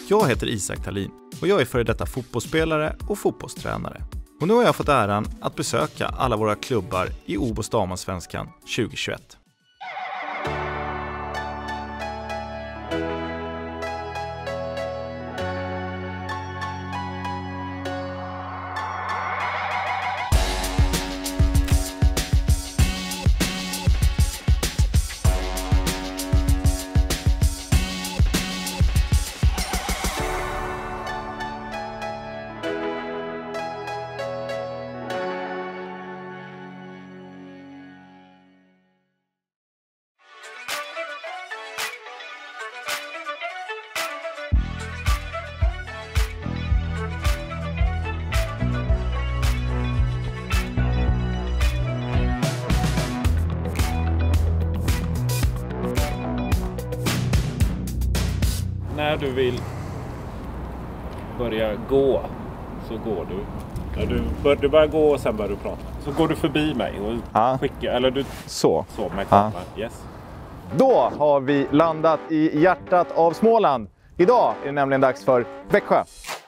Jag heter Isak Tallin och jag är före detta fotbollsspelare och fotbollstränare. Och nu har jag fått äran att besöka alla våra klubbar i OBOS Damallsvenskan 2021. När du vill börja gå så går du. Du börjar gå och sen börjar du prata. Så går du förbi mig och skickar, eller du så med kameran. Yes. Då har vi landat i hjärtat av Småland. Idag är det nämligen dags för Växjö.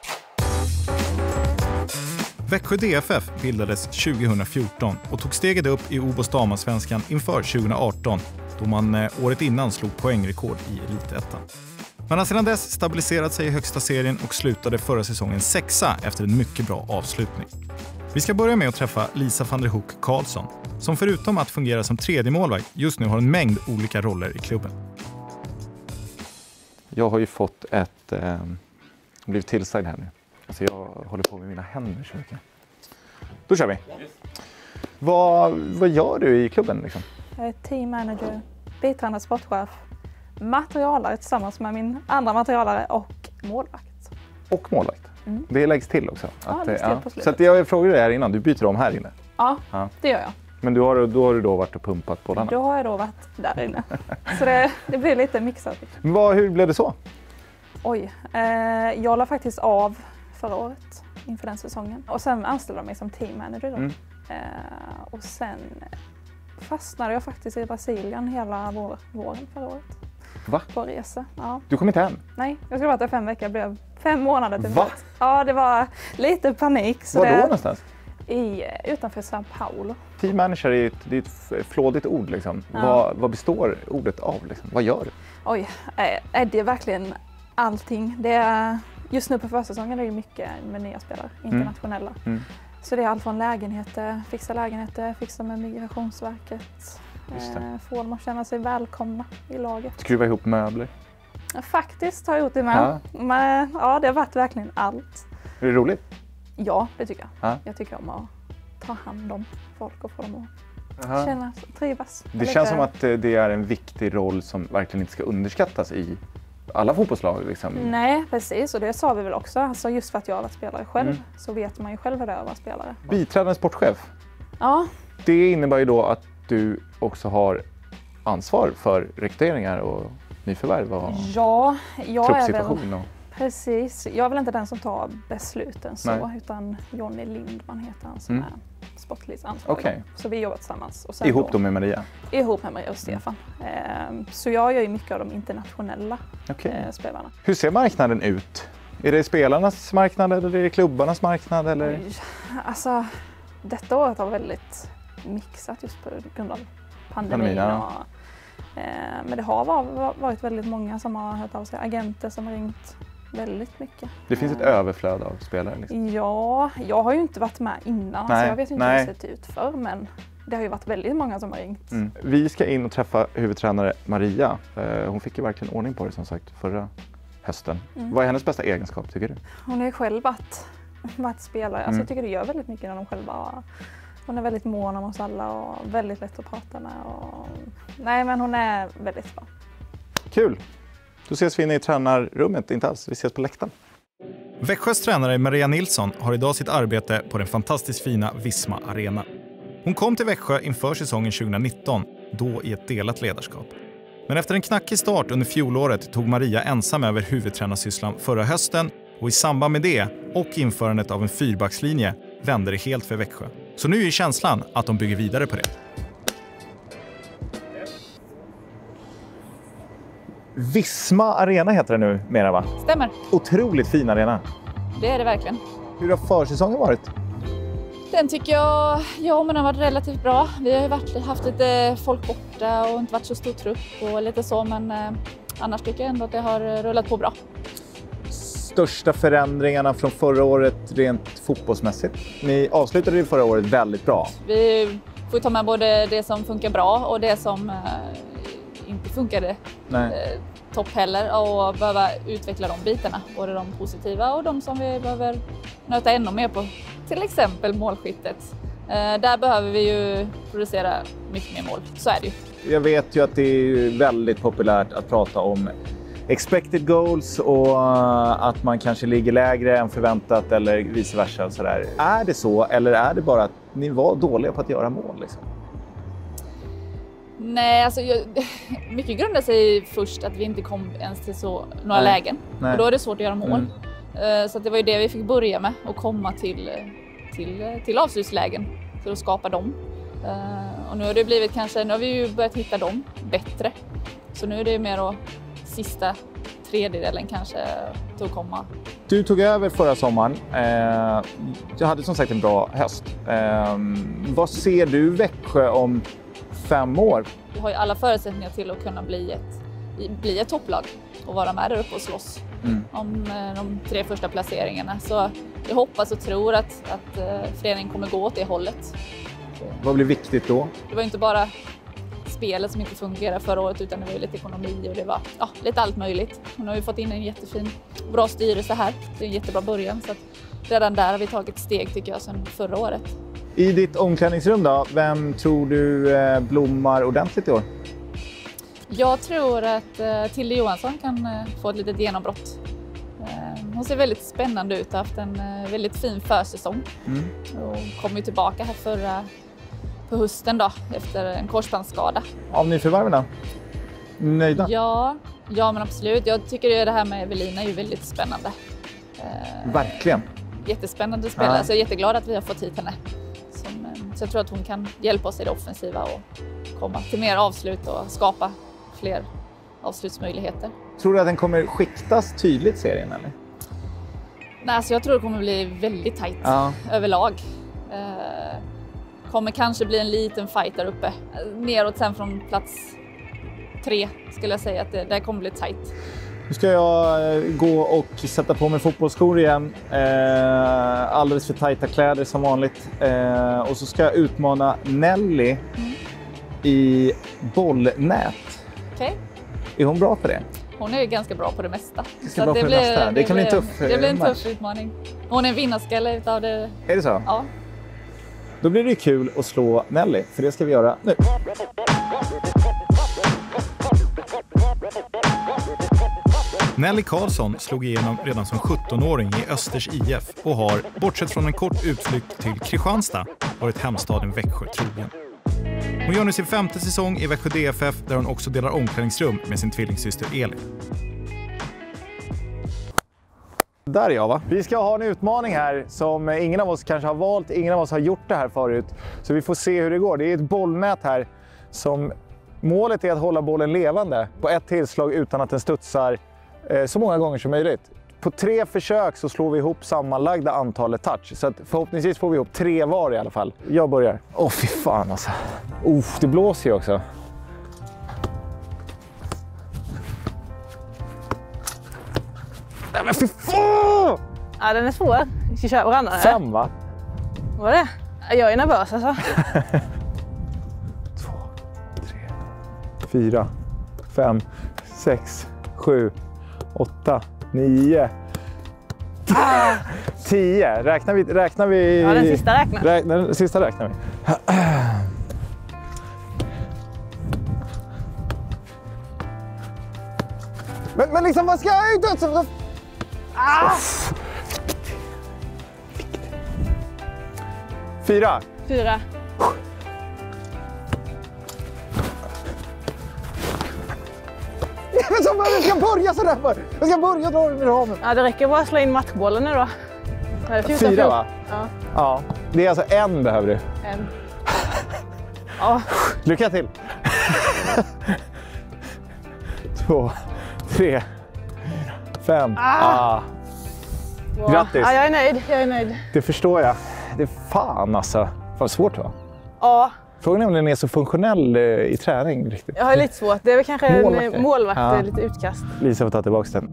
Växjö DFF bildades 2014 och tog steget upp i OBOS Damallsvenskan inför 2018 då man året innan slog poängrekord i Elitettan. Man har sedan dess stabiliserat sig i högsta serien och slutade förra säsongen 6:a efter en mycket bra avslutning. Vi ska börja med att träffa Lisa van der Hoek Karlsson, som förutom att fungera som tredje målvakt just nu har en mängd olika roller i klubben. Jag har ju fått blivit tillsagd här nu. Alltså jag håller på med mina händer så mycket. Då kör vi. Vad gör du i klubben liksom? Jag är team manager, biträdande sportchef, materialare tillsammans med min andra materialare och målvakt. Och målvakt? Mm. Det läggs till också? Ja, det läggs till på slutet. Så att jag frågade dig här innan, du byter om här inne? Ja, det gör jag. Men då har du varit och pumpat bollarna? Då har jag då varit där inne. Så det blir lite mixat. Hur blev det så? Jag la faktiskt av förra året inför den säsongen. Och sen anställde de mig som team manager då. Och sen fastnade jag faktiskt i Brasilien hela våren förra året. Va? På resa. Ja. Du kom inte hem? Nej, jag skulle varit där 5 veckor. Jag blev 5 månader till. Va? Ja, det var lite panik. Så var då någonstans? Utanför São Paulo. Team manager är ett flådigt ord liksom. Ja. Vad består ordet av liksom? Vad gör du? Det är verkligen allting. Det är, just nu på försäsongen är det mycket med nya spelare, internationella. Så det är allt från lägenheter, fixa med Migrationsverket. Få dem att känna sig välkomna i laget. Skruva ihop möbler? Faktiskt har jag gjort det med. Men det har varit verkligen allt. Är det roligt? Ja, det tycker jag. Jag tycker om att ta hand om folk och få dem att känna, trivas. Det känns som att det är en viktig roll som verkligen inte ska underskattas i alla fotbollslag liksom. Nej, precis. Och det sa vi väl också. Alltså just för att jag har varit spelare själv så vet man ju själv hur det är att vara spelare. Biträdande sportchef? Ja. Det innebär ju då att du också har ansvar för rekryteringar och nyförvärv och jag är väl... Precis. Jag är väl inte den som tar besluten utan Jonny Lindman heter han som är sportligt ansvarig. Okay. Så vi jobbar tillsammans. Och sen ihop då med Maria? Ihop med Maria och Stefan. Så jag gör ju mycket av de internationella spelarna. Hur ser marknaden ut? Är det spelarnas marknad eller är det klubbarnas marknad? Eller? Alltså, detta året har väldigt mixat just på grund av pandemin. Men det har varit väldigt många som har hört av sig. Agenter som har ringt väldigt mycket. Det finns ett överflöd av spelare? Liksom. Ja, jag har ju inte varit med innan så jag vet inte hur det sett ut för, men det har ju varit väldigt många som har ringt. Vi ska in och träffa huvudtränare Maria. Hon fick ju verkligen ordning på det som sagt förra hösten. Vad är hennes bästa egenskap tycker du? Hon är själv varit spelare. Alltså, jag tycker det gör väldigt mycket när de själva... Hon är väldigt mån om oss alla och väldigt lätt att prata med. Nej, men hon är väldigt bra. Kul! Då ses vi inne i tränarrummet, inte alls. Vi ses på läktaren. Växjös tränare Maria Nilsson har idag sitt arbete på den fantastiskt fina Visma Arena. Hon kom till Växjö inför säsongen 2019, då i ett delat ledarskap. Men efter en knackig start under fjolåret tog Maria ensam över huvudtränarsysslan förra hösten och i samband med det och införandet av en 4-backslinje vände det helt för Växjö. Så nu är känslan att de bygger vidare på det. Visma Arena heter det nu mera, va? Stämmer. Otroligt fin arena. Det är det verkligen. Hur har försäsongen varit? Den tycker jag, men den har varit relativt bra. Vi har ju haft lite folk borta och inte varit så stor trupp och lite så, men annars tycker jag ändå att det har rullat på bra. Största förändringarna från förra året rent fotbollsmässigt? Ni avslutade ju förra året väldigt bra. Vi får ta med både det som funkar bra och det som inte funkade topp heller, och behöva utveckla de bitarna. Både de positiva och de som vi behöver nöta ännu mer på. Till exempel målskyttet. Där behöver vi ju producera mycket mer mål. Så är det ju. Jag vet ju att det är väldigt populärt att prata om expected goals och att man kanske ligger lägre än förväntat eller vice versa. Och så där. Är det så, eller är det bara att ni var dåliga på att göra mål? Liksom? Nej, alltså mycket grundar sig först att vi inte kom ens till några lägen. Nej. Och då är det svårt att göra mål. Så att det var ju det vi fick börja med, att komma till avslutslägen för att skapa dem. Och nu har det blivit nu har vi ju börjat hitta dem bättre. Så nu är det mer sista tredjedelen kanske att komma. Du tog över förra sommaren. Jag hade som sagt en bra höst. Vad ser du Växjö om 5 år? Vi har ju alla förutsättningar till att kunna bli ett topplag och vara med där uppe och slåss om de 3 första placeringarna. Så jag hoppas och tror att föreningen kommer gå åt det hållet. Vad blir viktigt då? Det var inte bara spelet som inte fungerade förra året, utan det var ju lite ekonomi och det var lite allt möjligt. Och nu har vi fått in en jättefin, bra styrelse här. Det är en jättebra början, så att redan där har vi tagit steg tycker jag sedan förra året. I ditt omklädningsrum då, vem tror du blommar ordentligt i år? Jag tror att Tilde Johansson kan få ett litet genombrott. Hon ser väldigt spännande ut och har haft en väldigt fin försäsong. Och kom ju tillbaka här på hösten då, efter en korsbandsskada. Av nyförvärven? Nöjda? Ja, men absolut. Jag tycker det här med Evelina är ju väldigt spännande. Verkligen. Jättespännande spelare, så jag är jätteglad att vi har fått hit henne. Så jag tror att hon kan hjälpa oss i det offensiva och komma till mer avslut och skapa fler avslutsmöjligheter. Tror du att den kommer skiktas tydligt serien eller? Nej, alltså jag tror det kommer bli väldigt tajt överlag. Kommer kanske bli en liten fight där uppe. Neråt sen från plats 3 skulle jag säga att det kommer bli tajt. Nu ska jag gå och sätta på mig fotbollsskor igen. Alldeles för tajta kläder som vanligt. Och så ska jag utmana Nelly i bollnät. Okej. Är hon bra på det? Hon är ganska bra på det mesta. Det kan bli en tuff Det blir en tuff utmaning. Hon är en vinnarskalle utav det. Är det så? Ja. Då blir det kul att slå Nelly, för det ska vi göra nu. Nelly Karlsson slog igenom redan som 17-åring i Östers IF och har, bortsett från en kort utflykt till Kristianstad, varit hemstaden Växjö trogen. Hon gör nu sin 5:e säsong i Växjö DFF, där hon också delar omklädningsrum med sin tvillingsyster Elin. Där är jag, va? Vi ska ha en utmaning här som ingen av oss kanske har valt, ingen av oss har gjort det här förut. Så vi får se hur det går. Det är ett bollnät här som målet är att hålla bollen levande på ett tillslag utan att den studsar så många gånger som möjligt. På 3 försök så slår vi ihop sammanlagda antalet touch. Så att förhoppningsvis får vi ihop 3 var i alla fall. Jag börjar. Fy fan alltså. Det blåser ju också. Nej men fy fan! Ja, den är svår. Vi ska köra varandra. 5 va? Vad är det? Jag är nervös alltså. 2, 3, 4, 5, 6, 7, 8, 9, 10. Räknar vi? Ja, den sista räknar. Den sista räknar vi. Men liksom, vad ska jag ut? 4. Jag ska börja sådär för. Jag ska börja dra den i ramen. Ja, det räcker bara att slå in matchbollen nu då. 4 va? Ja. Det är alltså 1 behöver du. 1. Ja. Lycka till. 2, 3, 5. Wow. Grattis! Ja, jag är nöjd. Det förstår jag. Det är fan alltså. Vad svårt va? Ja. Frågan är om den är så funktionell i träning riktigt. Jag har lite svårt. Det är väl kanske en målvakt, Ja. lite utkast. Lisa får ta tillbaka den.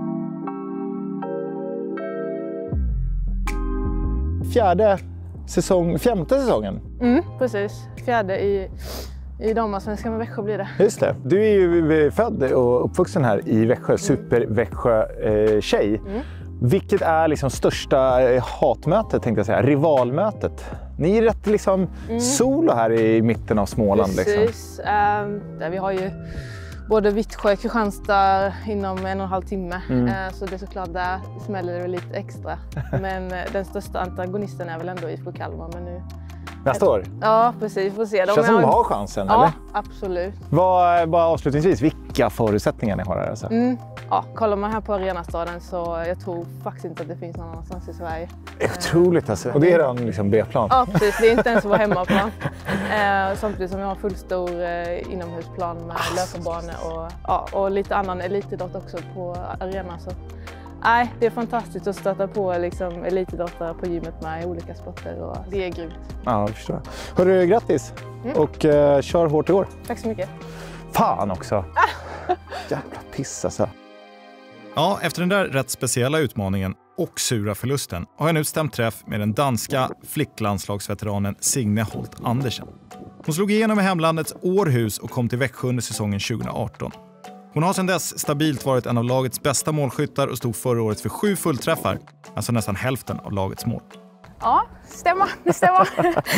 Femte säsongen. Precis. 4:e i damallsvenskan med Växjö blir det. Just det. Du är ju född och uppvuxen här i Växjö, super-Växjö-tjej. Vilket är liksom största hatmötet, tänkte jag säga, rivalmötet? Ni är rätt liksom solo här i mitten av Småland. Precis. Liksom. Där vi har ju både Vittsjö och Kristianstad inom 1,5 timme. Så det är såklart där smäller det lite extra. Men den största antagonisten är väl ändå IFK Kalmar. Men nu... Nästa år? Ja, precis. Vi får se. Känns som de har chansen, ja, eller? Absolut. Bara avslutningsvis, vilka förutsättningar ni har här alltså? Ja, kollar man här på Arenastaden så jag tror faktiskt inte att det finns någon annanstans i Sverige. Otroligt alltså. Och det är en liksom B-plan? Ja, precis. Det är inte ens vår hemmaplan. Samtidigt som vi har en fullstor inomhusplan med löparbanor och lite annan elitidrott också på arenan. Så nej, det är fantastiskt att stöta på liksom elitidrottare på gymmet med olika sporter och det är grymt. Ja, jag förstår. Hörru, grattis! Och kör hårt i år. Tack så mycket. Fan också! Jävla piss alltså. Ja, efter den där rätt speciella utmaningen och sura förlusten har jag nu stämt träff med den danska flicklandslagsveteranen Signe Holt Andersen. Hon slog igenom i hemlandets Århus och kom till Växjö under säsongen 2018. Hon har sedan dess stabilt varit en av lagets bästa målskyttar och stod förra året för 7 fullträffar, alltså nästan hälften av lagets mål. Ja, det stämmer.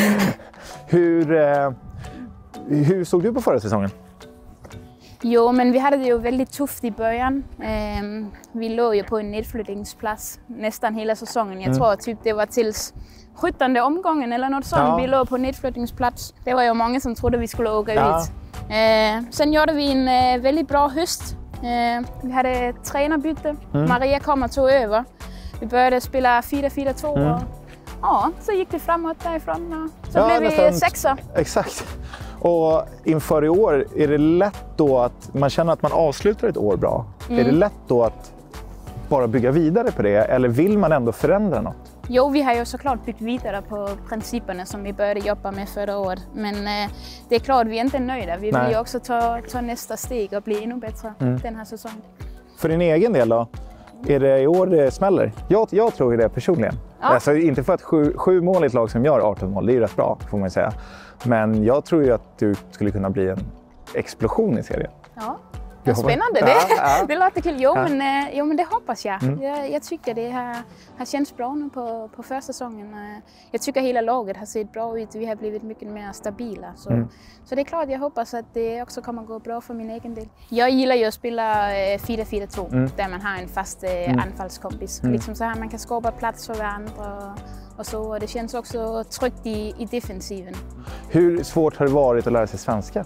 Hur såg du på förra säsongen? Jo, men vi hade det ju väldigt tufft i början. Vi låg ju på en nedflyttningsplats nästan hela säsongen. Jag tror typ det var tills 17:e omgången eller något sånt. Vi låg på nedflyttningsplats. Det var ju många som trodde vi skulle åka ut. Sen gjorde vi en väldigt bra höst. Vi hade tränarbyte. Maria kom och tog över. Vi började spela 4-4-2 och så gick det framåt därifrån. Så blev vi 6:a. Exakt. Och inför i år, är det lätt då att man känner att man avslutar ett år bra? Är det lätt då att bara bygga vidare på det eller vill man ändå förändra något? Jo, vi har ju såklart byggt vidare på principerna som vi började jobba med förra året. Men det är klart, vi är inte nöjda. Vi vill ju också ta nästa steg och bli ännu bättre den här säsongen. För din egen del då? Är det i år det smäller? Jag tror det personligen. Ja. Alltså, inte för att 7 mål i ett lag som gör 18 mål, det är ju rätt bra får man säga. Men jag tror ju att du skulle kunna bli en explosion i serien. Ja. Ja, spännande, det låter kul. Jo, men det hoppas jag. Jag tycker det har känts bra nu på försäsongen. Jag tycker hela laget har sett bra ut. Vi har blivit mycket mer stabila. Så det är klart, jag hoppas att det också kommer gå bra för min egen del. Jag gillar ju att spela 4-4-2 där man har en fast anfallskompis. Liksom så här man kan skapa plats för varandra och så. Och det känns också tryggt i defensiven. Hur svårt har det varit att lära sig svenska?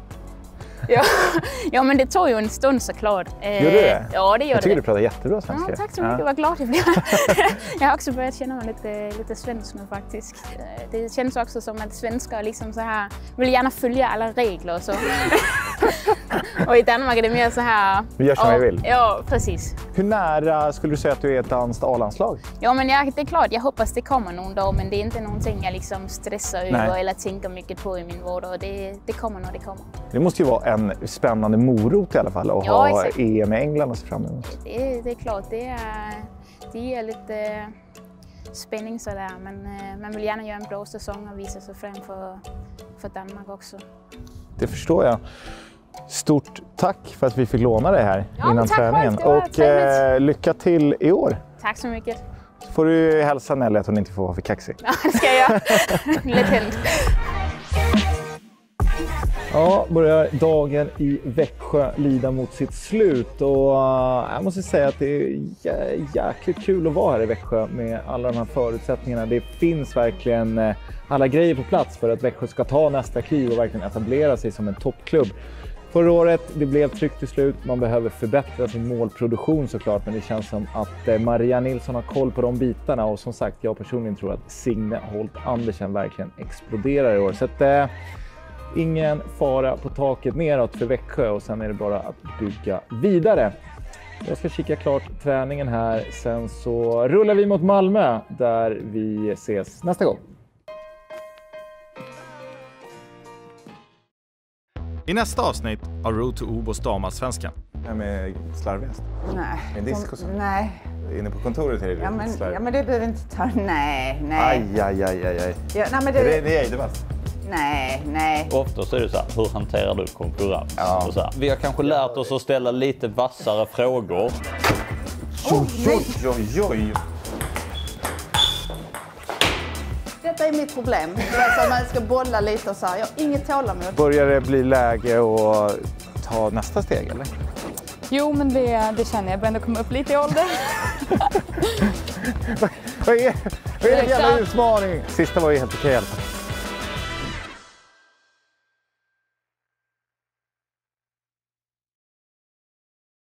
Ja, men det tog ju en stund såklart. Gör du det? Ja, det gör det. Jag tycker du pratar jättebra svenska. Ja, tack så mycket, vad glad jag blir. Jag har också börjat känna mig lite svensk nu faktiskt. Det känns också som att svenskar liksom så här vill gärna följa alla regler och så. Och i Danmark är det mer så här... Vi gör som vi vill. Ja, precis. Hur nära skulle du säga att du är ett danskt A-landslag? Ja, men det är klart, jag hoppas det kommer någon dag, men det är inte någonting jag liksom stressar över eller tänker mycket på i min vardag. Det kommer när det kommer. Det måste ju vara en spännande morot i alla fall att ha exakt. EM i England och så fram emot. Det är klart, det är lite spänning sådär, men man vill gärna göra en bra säsong och visa sig fram för Danmark också. Det förstår jag. Stort tack för att vi fick låna dig här innan träningen. Och lycka till i år. Tack så mycket. Så får du hälsa Nelly att hon inte får vara för kaxig. Ja, det ska jag göra. Lätt hänt. Ja, börjar dagen i Växjö lida mot sitt slut och jag måste säga att det är jäkligt kul att vara här i Växjö med alla de här förutsättningarna. Det finns verkligen alla grejer på plats för att Växjö ska ta nästa kliv och verkligen etablera sig som en toppklubb. Förra året, det blev tryggt till slut. Man behöver förbättra sin målproduktion såklart, men det känns som att Maria Nilsson har koll på de bitarna och som sagt, jag personligen tror att Signe Holt Andersen verkligen exploderar i år. Så att, ingen fara på taket neråt för Växjö och sen är det bara att bygga vidare. Jag ska kika klart träningen här. Sen så rullar vi mot Malmö där vi ses nästa gång. I nästa avsnitt av Road to OBOS damallsvenskan. Det här med slarvigast. Nej. En disk och så. Nej. Inne på kontoret är det ja, men det behöver inte ta. Nej. Aj. Ja, nej, men det är det bäst. Nej. Ofta så är det så här, hur hanterar du konkurrens? Ja. Och så här. Vi har kanske lärt oss att ställa lite vassare frågor. Oj. Detta är mitt problem. Alltså, man ska bolla lite och så här. Jag har inget tålamod. Börjar det bli läge att ta nästa steg, eller? Jo, men det känner jag. Börjar komma upp lite i ålder. Vad är det jävla utmaning? Sista var ju helt okej i alla fall.